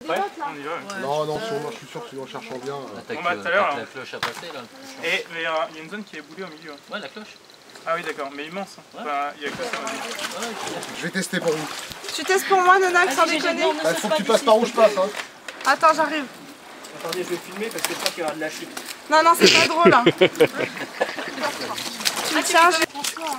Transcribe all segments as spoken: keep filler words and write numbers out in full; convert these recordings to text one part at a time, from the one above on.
prêt? On y va. Ouais. Non, non, si on, je suis sûr que si en cherchant bien. Ah, on va tout à l'heure. La cloche à passer là. Et il y a une zone qui est boulée au milieu. Ouais, la cloche. Ah oui, d'accord, mais immense. Ouais. Enfin, il y a que ça. Ouais. Je vais tester pour vous. Tu testes pour moi, Nona, sans déconner? Il faut que tu passes par où je passe. Hein. Attends, j'arrive. Attendez, je vais filmer parce que je crois qu'il y aura de la chute. Non, non, c'est pas drôle. Hein. Tu me tiens, je vais...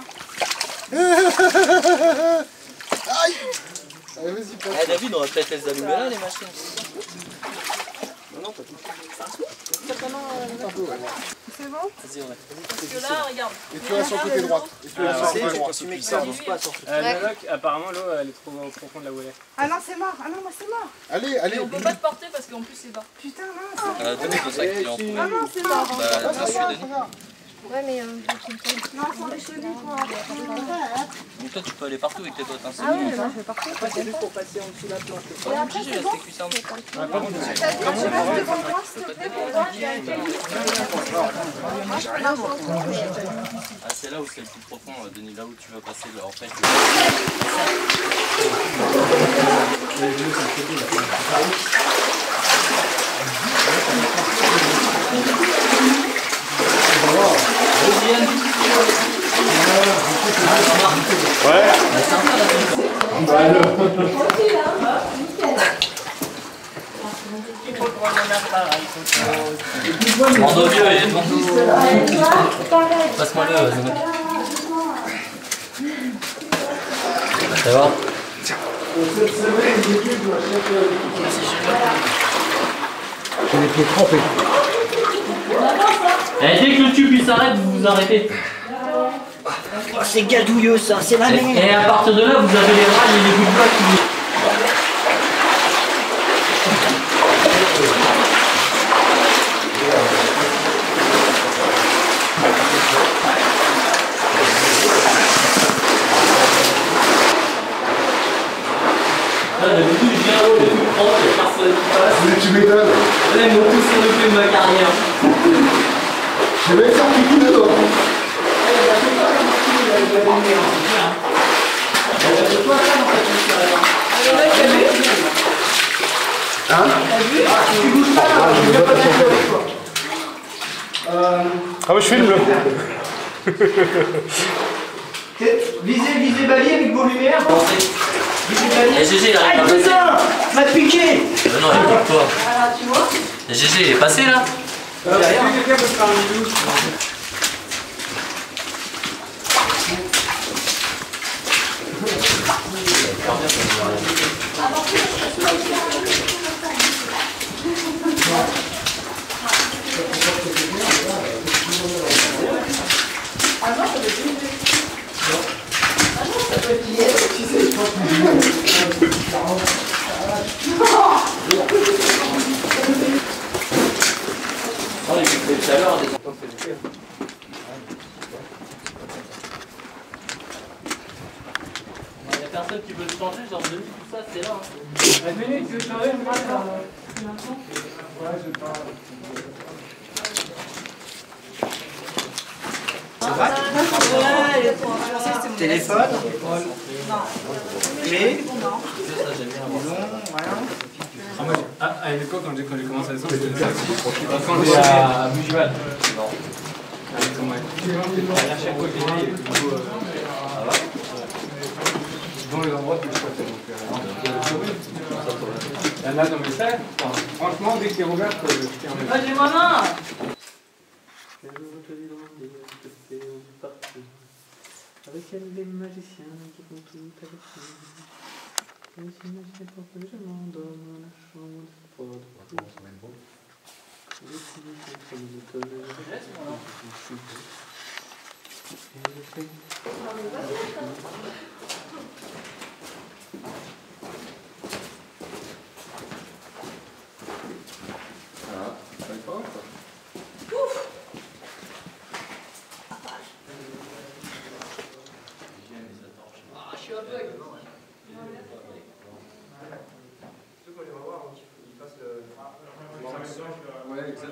Aïe. Allez, vas-y, passe. Eh, David, on va peut-être les allumer là, les machines. Non, non, pas tout. Un peu, ouais. C'est bon? Vas-y, ouais. Parce que là, regarde. Et tu vas sur le côté droit. Et tu vas sur le côté droit. Tu mets que ça avance pas sur Euh, Nanoc, apparemment l'eau elle est trop profonde là où elle est. Ah non, c'est mort. Ah non, moi c'est mort. Allez, allez. On peut pas te porter parce qu'en plus c'est bas. Putain, non. Euh, Denis, ton sac, il est en dessous. Ah non, c'est mort. Bah, bien sûr, Denis. Ouais, mais... Euh, non, sans déconner, quoi. Donc toi, tu peux aller partout avec tes potes. Hein, ah oui, mais moi je vais partout. Ouais, c'est juste pour passer en dessous de la planche. Et après, c'est bon. cuissant. T'as dit, tu restes devant moi, s'il te plaît, pour voir. Ah, c'est là où c'est le plus profond, Denis, là où tu vas passer. Là, en fait, Ouais. Mando vieux, il est devant. Passe-moi le. Ça va? J'ai les pieds trempés. Eh, dès que le tube il s'arrête, vous vous arrêtez. Oh, c'est gadouilleux ça, c'est la merde. Et à partir de là, vous avez les rails et les bouts de bois qui... Là, d'habitude, je viens haut, les trucs propres, il n'y a personne qui passe. Mais tu m'étonnes. Là, ils m'ont tous s'occuper de ma carrière. Je vais faire pipi dedans. Hein? Tu bouges pas là, je vais pas t'aider avec toi. Ah oui, je filme là. Visez, visez balier avec vos lumières. Visez balier. Et G G, il arrive à passer. Putain, m'a piqué. Euh, non, il pique pas. Voilà, tu vois. Et G G, il est passé là. Quelqu'un peut se faire un bisou. Oh, il fait tout à l'heure des enfants. Il n'y a personne qui veut le changer, genre Denis, tout ça, c'est là. Hein. Denis, tu veux changer une phrase là? Ouais, je vais pas. Téléphone. Clé. Ah, à l'époque, quand j'ai commencé à ça, c'était ça. Quand j'étais à Bougival. À chaque fois que j'étais, il y avait plutôt. Dans les endroits que je souhaitais. Il y en a dans mes salles. Franchement, dès que t'es rouvert, je t'ai en Ah, j'ai ma main. Avec elle, les magiciens qui font tout avec nous. Et j'imaginais pas que je m'endorme dans la chambre de froide. Les petits sont comme une tonne. Et le fait. Ah, ça va pas quoi. Ah, je suis aveugle. Ceux qu'on les va voir, ils passent le. Ouais, exact.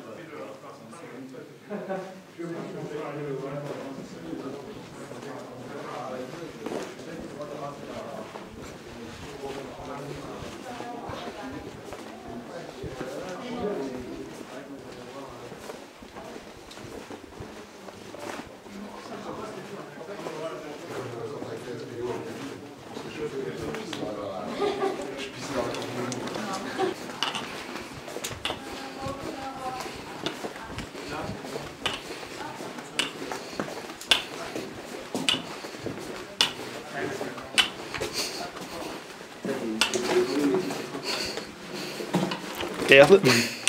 Herbe.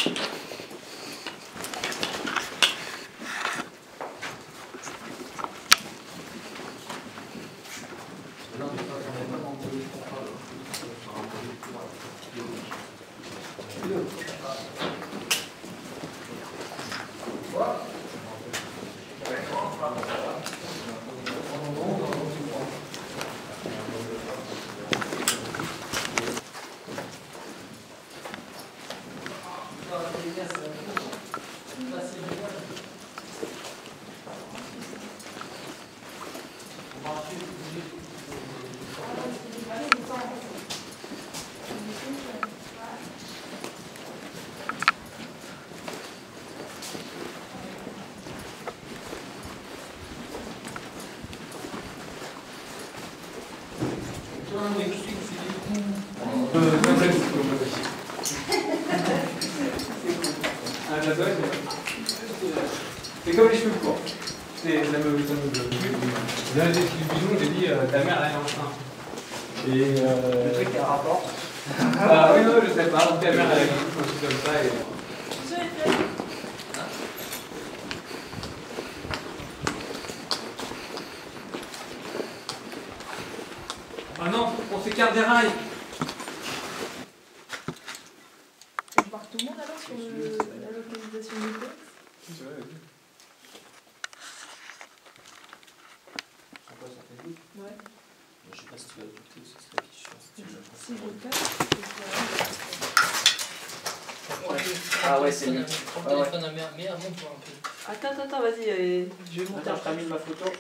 C'est comme les cheveux courts. Ça me, ça me, ça me... Là, j'ai pris le bidon, j'ai dit euh, ta mère elle est enceinte. Et euh... Le truc qui a un rapport. Ah oui, non, je sais pas. Ta mère elle a un truc comme ça et... Ah non, on s'écarte des rails. On part tout le monde alors sur le, la localisation du texte. Ouais. Je sais pas si tu vas écouter, ce serait qui je pense. Si je le fais, Ah ouais, c'est mieux. Prends Ouais, le ouais. téléphone à mère, mère, monte-toi un peu. attends, attends, vas-y, allez, je vais monter. Attends, je termine ma photo.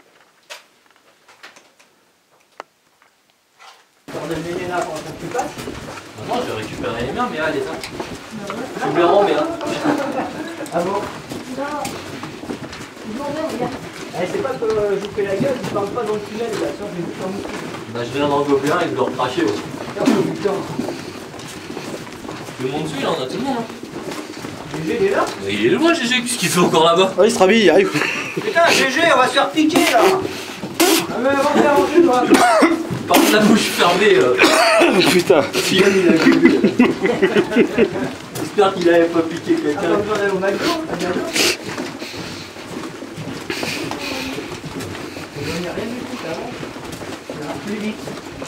On a le nez là pendant que tu passes. Non, je vais récupérer les miens, mais là, les uns. Bah ouais. Je me les rends, mais là. Ah bon? Non. Non, non, regarde. Eh, c'est pas que euh, je vous fais la gueule, je parle pas dans le tunnel, là, ça, je vais vous faire mousser. Bah, je viens d'en gober un et de le recracher aussi. Oh putain. Le monde dessus, là, on a tout le monde. Hein. G G, il est là? Mais il est loin, G G, qu'est-ce qu'il fait encore là-bas? Ah, il se rhabille, il arrive. Putain, G G, on va se faire piquer là. Ah mais avant de l'arranger, toi. Par la bouche fermée. Euh. Putain. Fion, il a gober. J'espère qu'il avait pas piqué quelqu'un. Attends, on va aller au McDo, à bientôt. Il n'y a rien du tout, ça avance. Ça va plus vite.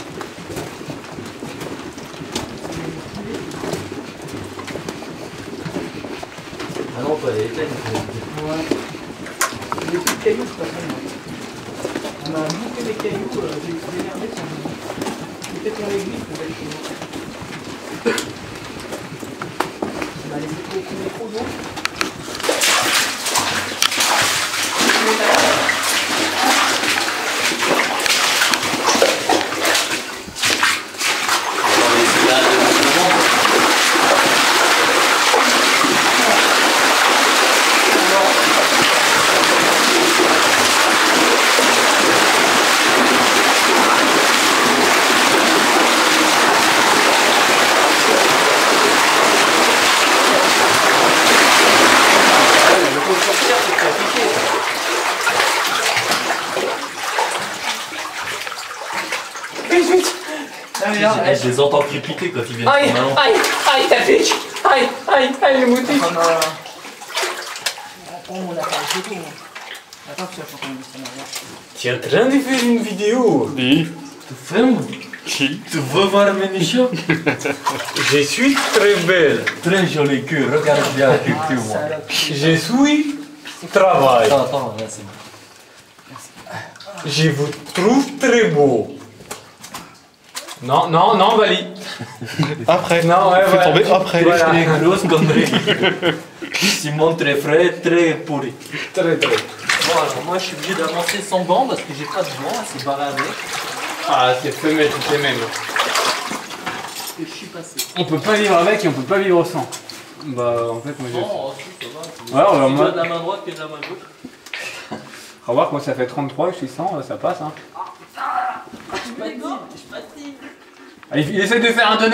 Ah non, pas les éteindre. Ouais. Il y a des petits cailloux, de toute façon. On a bouffé des cailloux, euh, j'ai j'ai énervé son... Peut-être dans l'église, peut-être chez moi. On a laissé trop couler trop d'eau. Je les entends crépiter quand ils viennent. Aïe, aïe, aïe, ta pique. Aïe, aïe, aïe, le motif. Oh, on a fait le photo. Attends, tu vas faire comme ça, regarde. Tu es en train de faire une vidéo. Oui. Tu filmes? Si. Tu veux voir mes nichons? Je suis très belle. Très joli cul, regarde bien le cul que moi. Je suis travail. Attends, attends, là c'est bon. Je vous trouve très beau. Non, non, non, Vali. Après. Non, ouais, Faut voilà. tomber après. Voilà. Très grosse connerie. Simon très frais, très pourri. Très, très. Bon, alors moi je suis obligé d'avancer sans gants parce que j'ai pas de gants, c'est barré avec. Ah, c'est femelle toutes les mêmes. Et je suis passé. On peut pas vivre avec et on peut pas vivre sans. Bah, en fait, moi j'ai. Non, si, ça va. Ouais, alors Tu moi- as de la main droite que de la main gauche. Remarque, moi ça fait trente-trois, je suis cent, ça passe. Hein. Je fatigue, je fatigue. Ah, il, il essaie de faire un donut.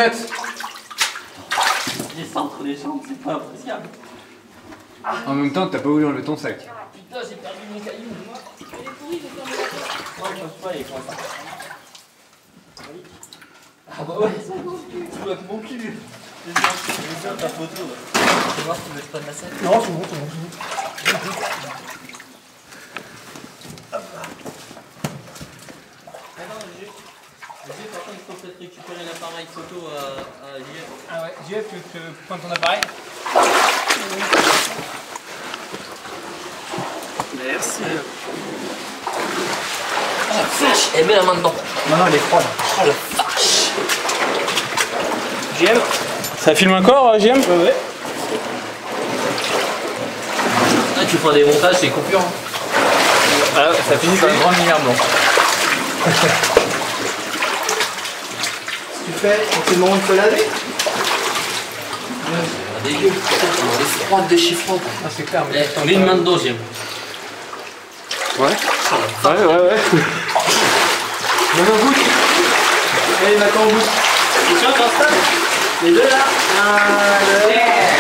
J'ai ça entre les jambes, c'est pas appréciable. En même temps, t'as pas voulu enlever ton sac. Putain, j'ai perdu mon caillou. Il est pourri, j'ai perdu mon caillou. Non, je pense pas, il est comme ça. Ah bah ouais, ça mon cul. Tu vois que mon cul. Ta photo. Tu vas voir si tu veux que je prenne la scène. Non, c'est bon, c'est bon, c'est bon. Attends, G G, par contre, il faut peut-être récupérer l'appareil photo à, à J F. Ah ouais, J F, tu veux prendre ton appareil? Merci. Oh la vache, elle met la main dedans. Non, non, elle est froide. Oh la vache. J M? Ça filme encore, J M? Ouais, ouais. Ah, tu fais des montages, c'est coupure. Hein. Ah, ça finit par une grande lumière blanche. Tu fais, c'est le moment de te laver. Ah, dégueu. Elle est froide, déchiffrante. Ah, c'est clair, mais. Eh, mets une main dedans, J M. Ouais. Ouais, ouais, ouais. Même en goutte. Allez, maintenant en goutte. Tu sûr, t'installes? Les deux là. Un, deux.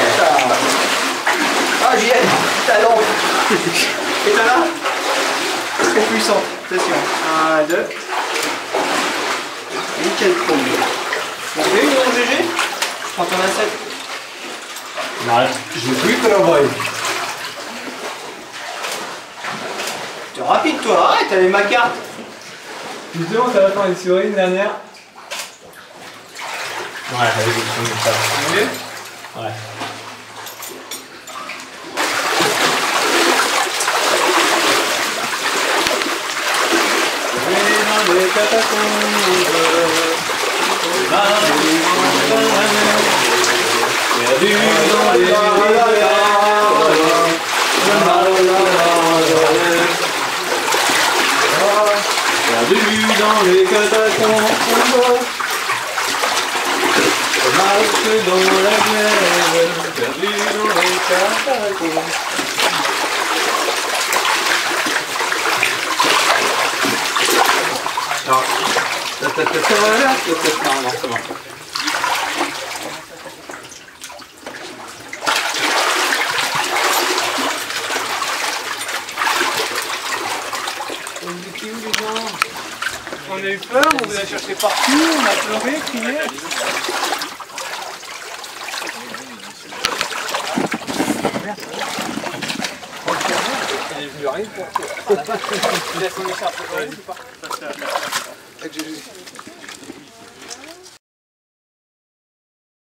Ah, J M, talent. Et t'as là? Très puissant, attention. Un, deux. Nickel chrome. On fait une, mon G G? Je prends ton assiette. Non, je veux plus que l'on voie. T'es rapide toi, arrête, elle est ma carte. Justement, ça va faire une souris une dernière. Ouais, allez, je vais ça. Mieux? Ouais. Dans les catacombes, perdu dans les perdu dans les catacombes, marche dans la grève, perdu dans les catacombes. Non. Ta ta ta ta ta ta. Non, non, c'est bon. On était où les gens? On a eu peur, on vous a cherché partout, on a pleuré, crié. Il est venu rien pour toi. Laisse mon écharpe, vas-y, pars.